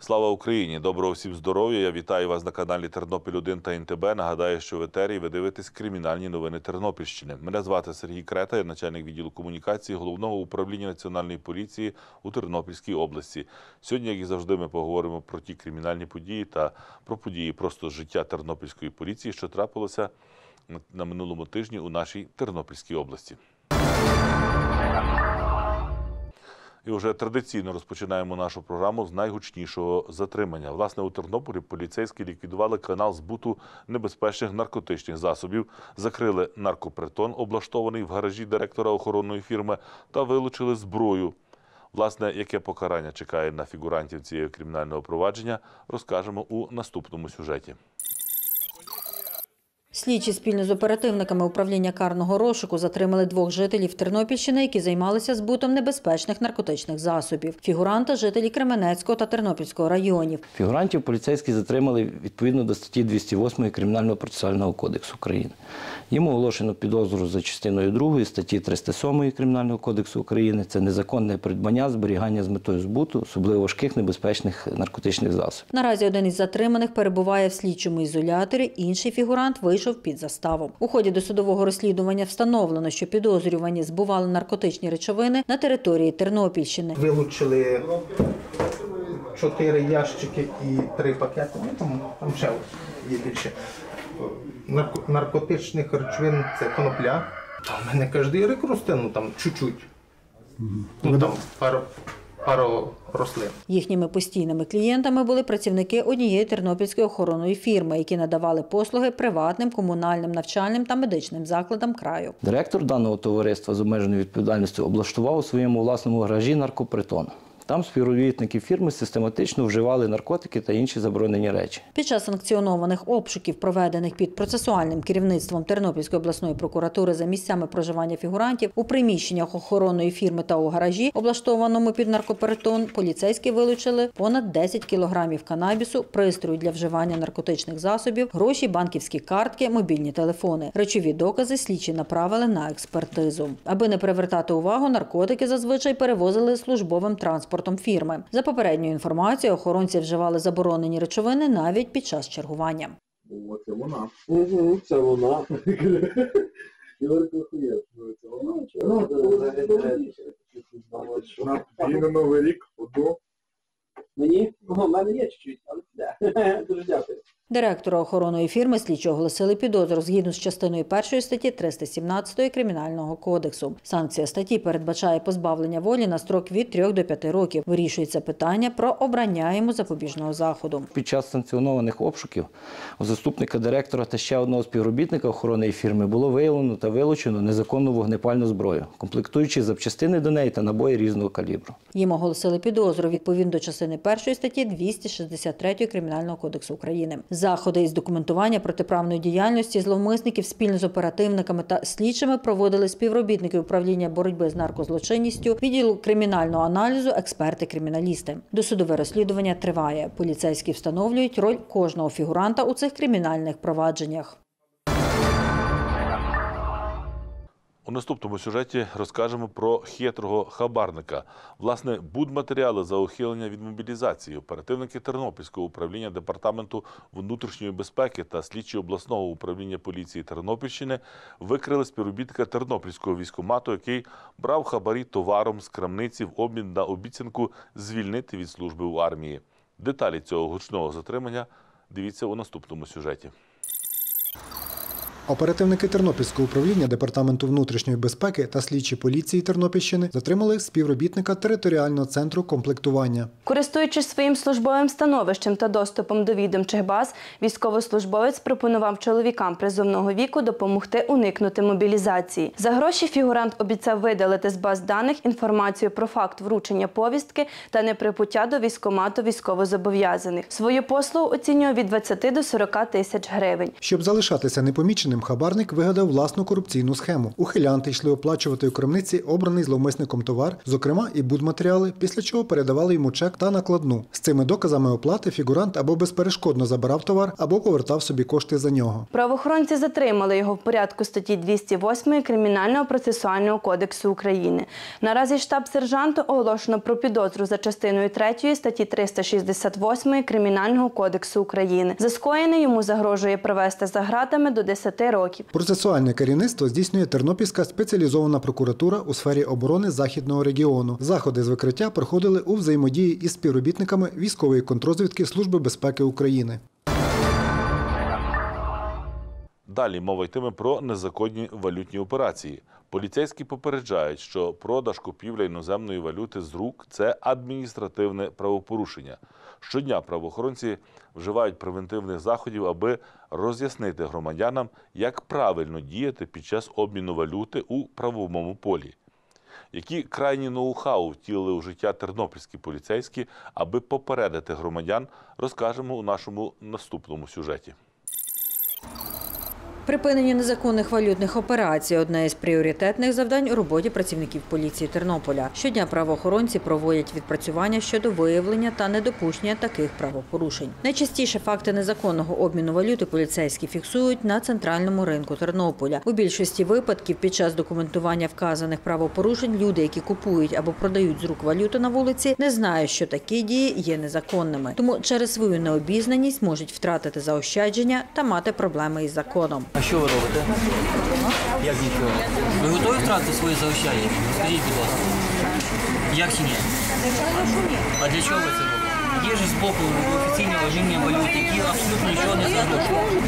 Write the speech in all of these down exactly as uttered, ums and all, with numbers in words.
Слава Україні! Доброго всім здоров'я! Я вітаю вас на каналі Тернопіль один та ен те бе. Нагадаю, що в етері ви дивитесь кримінальні новини Тернопільщини. Мене звати Сергій Крета, я начальник відділу комунікації Головного управління Національної поліції у Тернопільській області. Сьогодні, як і завжди, ми поговоримо про ті кримінальні події та про події просто життя Тернопільської поліції, що трапилося на минулому тижні у нашій Тернопільській області. І вже традиційно розпочинаємо нашу програму з найгучнішого затримання. Власне, у Тернополі поліцейські ліквідували канал збуту небезпечних наркотичних засобів, закрили наркопритон, облаштований в гаражі директора охоронної фірми, та вилучили зброю. Власне, яке покарання чекає на фігурантів цієї кримінального провадження, розкажемо у наступному сюжеті. Слідчі спільно з оперативниками управління карного розшуку затримали двох жителів Тернопільщини, які займалися збутом небезпечних наркотичних засобів. Фігуранти – жителі Кременецького та Тернопільського районів. Фігурантів поліцейські затримали відповідно до статті двісті восьмої Кримінального процесуального кодексу України. Їм оголошено підозру за частиною другої статті триста сьомої Кримінального кодексу України. Це незаконне придбання, зберігання з метою збуту особливо важких небезпечних наркотичних засобів. Наразі один із затриманих перебуває в слідчому ізоляторі, інший фігурант вийшов під заставу. У ході досудового розслідування встановлено, що підозрювані збували наркотичні речовини на території Тернопільщини. Вилучили чотири ящики і три пакети, ну, там, там ще є більше. Нарко, наркотичних речовин – це конопля. У мене кожен рік росте, ну там чуть-чуть. Ну там пару, пару рослин. Їхніми постійними клієнтами були працівники однієї тернопільської охоронної фірми, які надавали послуги приватним, комунальним, навчальним та медичним закладам краю. Директор даного товариства з обмеженою відповідальністю облаштував у своєму власному гаражі наркопритон. Там співробітники фірми систематично вживали наркотики та інші заборонені речі. Під час санкціонованих обшуків, проведених під процесуальним керівництвом Тернопільської обласної прокуратури за місцями проживання фігурантів, у приміщеннях охоронної фірми та у гаражі, облаштованому під наркопритон, поліцейські вилучили понад десять кілограмів канабісу, пристрою для вживання наркотичних засобів, гроші, банківські картки, мобільні телефони. Речові докази слідчі направили на експертизу. Аби не привертати увагу, наркотики зазвичай перевозили службовим транспортом фірми. За попередньою інформацією, охоронці вживали заборонені речовини навіть під час чергування. О, це вона. Угу, це вона. І на Новий рік одну. Мені? У мене є чуть-чуть, але дуже дякую. Директора охоронної фірми слідчі оголосили підозру згідно з частиною першої статті триста сімнадцятої Кримінального кодексу. Санкція статті передбачає позбавлення волі на строк від трьох до п'яти років. Вирішується питання про обрання йому запобіжного заходу. Під час санкціонованих обшуків у заступника директора та ще одного співробітника охоронної фірми було виявлено та вилучено незаконну вогнепальну зброю, комплектуючі запчастини до неї та набої різного калібру. Їм оголосили підозру відповідно до частини першої статті двісті шістдесят третьої Кримінального кодексу України. Заходи із документування протиправної діяльності зловмисників спільно з оперативниками та слідчими проводили співробітники управління боротьби з наркозлочинністю, відділу кримінального аналізу, експерти-криміналісти. Досудове розслідування триває. Поліцейські встановлюють роль кожного фігуранта у цих кримінальних провадженнях. У наступному сюжеті розкажемо про хитрого хабарника. Власне, будматеріали за ухилення від мобілізації. Оперативники Тернопільського управління Департаменту внутрішньої безпеки та слідчі обласного управління поліції Тернопільщини викрили співробітника Тернопільського військкомату, який брав хабарі товаром з крамниці в обмін на обіцянку звільнити від служби в армії. Деталі цього гучного затримання дивіться у наступному сюжеті. Оперативники Тернопільського управління Департаменту внутрішньої безпеки та слідчі поліції Тернопільщини затримали співробітника територіального центру комплектування. Користуючись своїм службовим становищем та доступом до відомчих баз, військовослужбовець пропонував чоловікам призовного віку допомогти уникнути мобілізації. За гроші фігурант обіцяв видалити з баз даних інформацію про факт вручення повістки та неприбуття до військкомату військовозобов'язаних. Свою послугу оцінював від двадцяти до сорока тисяч гривень. Щоб залишатися непоміченим, злочином хабарник вигадав власну корупційну схему. Ухилянти йшли оплачувати у крамниці обраний зловмисником товар, зокрема і будматеріали, після чого передавали йому чек та накладну. З цими доказами оплати фігурант або безперешкодно забирав товар, або повертав собі кошти за нього. Правоохоронці затримали його в порядку статті двісті восьмої Кримінального процесуального кодексу України. Наразі штаб-сержанту оголошено про підозру за частиною третьої статті триста шістдесят восьмої Кримінального кодексу України. За скоєне йому загрожує провести за ґратами до десяти років. Процесуальне керівництво здійснює Тернопільська спеціалізована прокуратура у сфері оборони Західного регіону. Заходи з викриття проходили у взаємодії із співробітниками військової контррозвідки Служби безпеки України. Далі мова йтиме про незаконні валютні операції. Поліцейські попереджають, що продаж, купівля іноземної валюти з рук – це адміністративне правопорушення. Щодня правоохоронці вживають превентивних заходів, аби роз'яснити громадянам, як правильно діяти під час обміну валюти у правовому полі. Які крайні ноу-хау втілили у життя тернопільські поліцейські, аби попередити громадян, розкажемо у нашому наступному сюжеті. Припинення незаконних валютних операцій – одне із пріоритетних завдань у роботі працівників поліції Тернополя. Щодня правоохоронці проводять відпрацювання щодо виявлення та недопущення таких правопорушень. Найчастіше факти незаконного обміну валюти поліцейські фіксують на центральному ринку Тернополя. У більшості випадків під час документування вказаних правопорушень люди, які купують або продають з рук валюту на вулиці, не знають, що такі дії є незаконними. Тому через свою необізнаність можуть втратити заощадження та мати проблеми із законом. А що ви робите? Як нічого? Ви готові втратити свої заощадження? Скажіть, будь ласка. Як чи ні? А для чого ви це робите? Є ж з боку офіційне вваження валют, які абсолютно нічого не загрожують.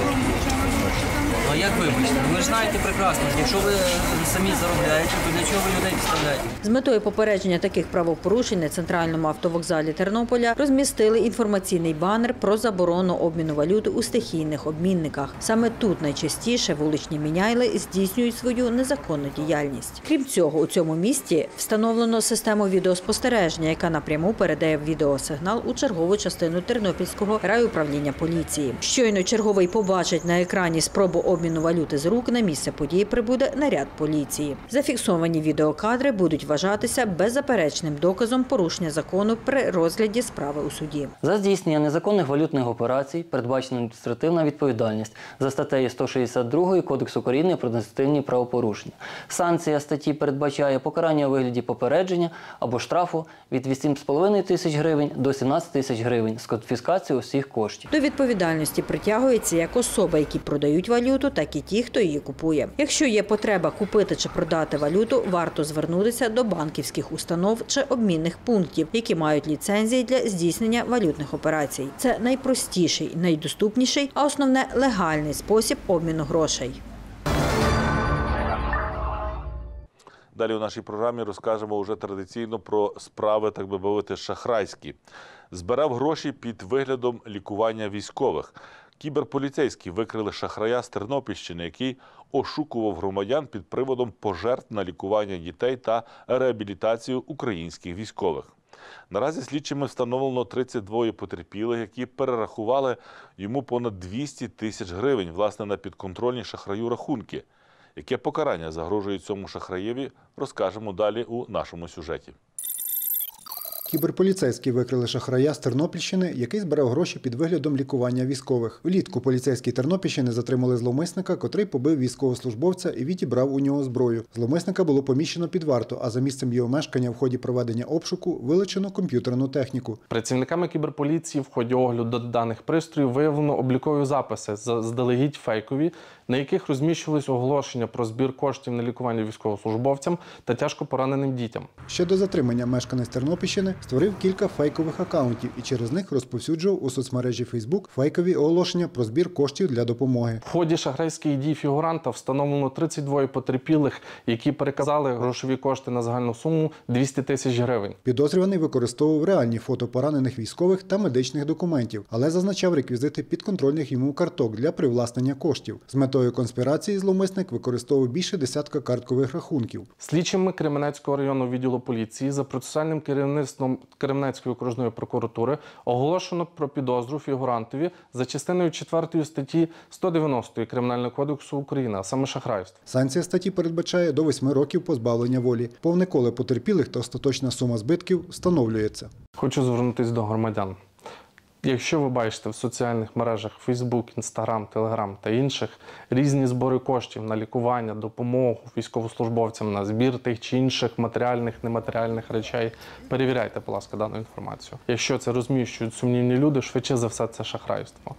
А як вибачте? Ви ж знаєте прекрасно, якщо ви самі заробляєте, то для чого ви людей підставляєте? З метою попередження таких правопорушень на центральному автовокзалі Тернополя розмістили інформаційний банер про заборону обміну валюти у стихійних обмінниках. Саме тут найчастіше вуличні міняйли здійснюють свою незаконну діяльність. Крім цього, у цьому місті встановлено систему відеоспостереження, яка напряму передає відеосигнал у чергову частину Тернопільського райуправління поліції. Щойно черговий побачить на екрані спробу обміну валюти з рук, на місце події прибуде наряд поліції. Зафіксовані відеокадри будуть вважатися беззаперечним доказом порушення закону при розгляді справи у суді. За здійснення незаконних валютних операцій передбачена адміністративна відповідальність за статтею сто шістдесят два Кодексу України про адміністративні правопорушення. Санкція статті передбачає покарання у вигляді попередження або штрафу від вісім з половиною тисяч гривень до сімнадцяти тисяч гривень з конфіскацією усіх коштів. До відповідальності притягуються як особи, які продають валюту, так і ті, хто її купує. Якщо є потреба купити чи продати валюту, варто звернутися до банківських установ чи обмінних пунктів, які мають ліцензії для здійснення валютних операцій. Це найпростіший, найдоступніший, а основне – легальний спосіб обміну грошей. Далі у нашій програмі розкажемо вже традиційно про справи, так би мовити, шахрайські. Збирав гроші під виглядом лікування військових. Кіберполіцейські викрили шахрая з Тернопільщини, який ошукував громадян під приводом пожертв на лікування дітей та реабілітацію українських військових. Наразі слідчими встановлено тридцять два потерпілих, які перерахували йому понад двісті тисяч гривень, власне, на підконтрольні шахраю рахунки. Яке покарання загрожує цьому шахраєві, розкажемо далі у нашому сюжеті. Кіберполіцейські викрили шахрая з Тернопільщини, який збирав гроші під виглядом лікування військових. Влітку поліцейські Тернопільщини затримали зловмисника, котрий побив військовослужбовця і відібрав у нього зброю. Зловмисника було поміщено під варту, а за місцем його мешкання в ході проведення обшуку вилучено комп'ютерну техніку. Працівниками кіберполіції в ході огляду даних пристроїв виявлено облікові записи, заздалегідь фейкові, на яких розміщувались оголошення про збір коштів на лікування військовослужбовцям та тяжко пораненим дітям. Ще до затримання мешканець Тернопільщини створив кілька фейкових акаунтів і через них розповсюджував у соцмережі Facebook фейкові оголошення про збір коштів для допомоги. В ході шахрайських дій фігуранта встановлено тридцять два потерпілих, які переказали грошові кошти на загальну суму двісті тисяч гривень. Підозрюваний використовував реальні фото поранених військових та медичних документів, але зазначав реквізити підконтрольних йому карток для привласнення коштів. З метою конспірації зловмисник використовував більше десятка карткових рахунків. Слідчими Кременецького районного відділу поліції за процесуальним керівництвом Кермно- Кременецької окружної прокуратури оголошено про підозру фігурантові за частиною четвертої статті сто дев'яносто Кримінального кодексу України, а саме шахрайство. Санкція статті передбачає до восьми років позбавлення волі. Повне коло потерпілих та остаточна сума збитків встановлюється. Хочу звернутися до громадян. Якщо ви бачите в соціальних мережах Facebook, Instagram, Telegram та інших різні збори коштів на лікування, допомогу військовослужбовцям, на збір тих чи інших матеріальних, нематеріальних речей, перевіряйте, будь ласка, дану інформацію. Якщо це розміщують сумнівні люди, швидше за все це шахрайство.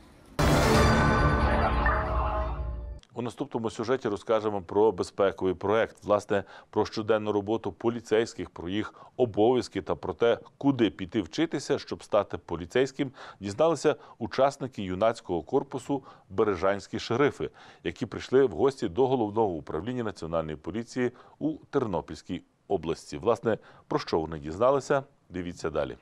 У наступному сюжеті розкажемо про безпековий проект, власне, про щоденну роботу поліцейських, про їх обов'язки та про те, куди піти вчитися, щоб стати поліцейським, дізналися учасники юнацького корпусу «Бережанські шерифи», які прийшли в гості до Головного управління Національної поліції у Тернопільській області. Власне, про що вони дізналися, дивіться далі.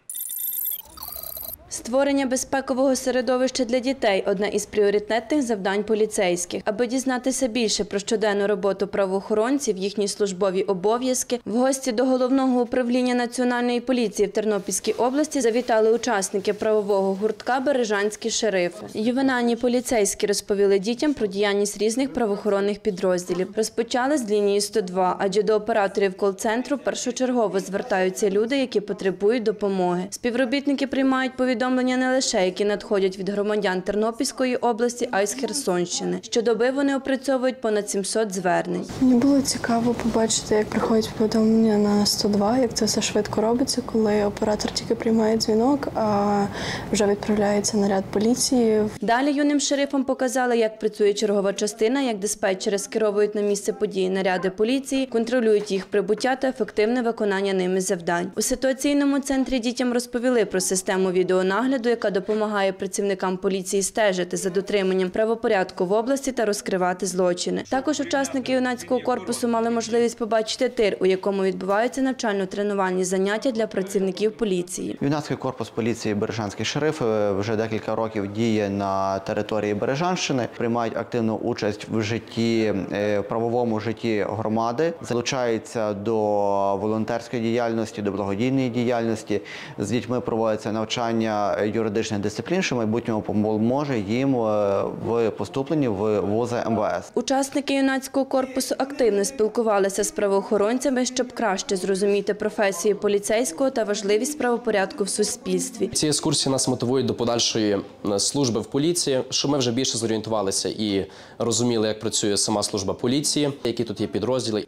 Створення безпекового середовища для дітей – одне із пріоритетних завдань поліцейських. Аби дізнатися більше про щоденну роботу правоохоронців, їхні службові обов'язки, в гості до Головного управління Національної поліції в Тернопільській області завітали учасники правового гуртка «Бережанські шерифи». Ювенальні поліцейські розповіли дітям про діяльність різних правоохоронних підрозділів. Розпочали з лінії сто два, адже до операторів кол-центру першочергово звертаються люди, які потребують допомоги. Співробітники приймають повідомлення Повідомлення не лише, які надходять від громадян Тернопільської області, а й з Херсонщини. Щодоби вони опрацьовують понад сімсот звернень. Мені було цікаво побачити, як приходять повідомлення на сто два, як це все швидко робиться, коли оператор тільки приймає дзвінок, а вже відправляється наряд поліції. Далі юним шерифам показали, як працює чергова частина, як диспетчери скеровують на місце події наряди поліції, контролюють їх прибуття та ефективне виконання ними завдань. У ситуаційному центрі дітям розповіли про систему відеонагляду, яка допомагає працівникам поліції стежити за дотриманням правопорядку в області та розкривати злочини. Також учасники юнацького корпусу мали можливість побачити тир, у якому відбуваються навчально-тренувальні заняття для працівників поліції. Юнацький корпус поліції «Бережанські шерифи» вже декілька років діє на території Бережанщини, приймають активну участь в житті, в правовому житті громади, залучаються до волонтерської діяльності, до благодійної діяльності. З дітьми проводиться навчання юридичних дисциплін, що в майбутньому допоможе їм в поступленні в вузи ем ве ес. Учасники юнацького корпусу активно спілкувалися з правоохоронцями, щоб краще зрозуміти професію поліцейського та важливість правопорядку в суспільстві. Ці екскурсії нас мотивують до подальшої служби в поліції, щоб ми вже більше зорієнтувалися і розуміли, як працює сама служба поліції, які тут є підрозділи.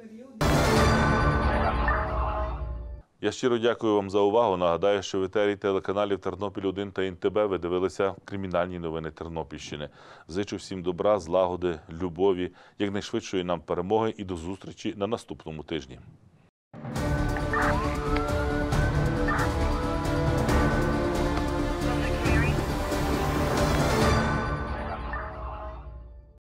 Я щиро дякую вам за увагу. Нагадаю, що в етері телеканалів Тернопіль один та ін те бе ви дивилися кримінальні новини Тернопільщини. Зичу всім добра, злагоди, любові, якнайшвидшої нам перемоги і до зустрічі на наступному тижні.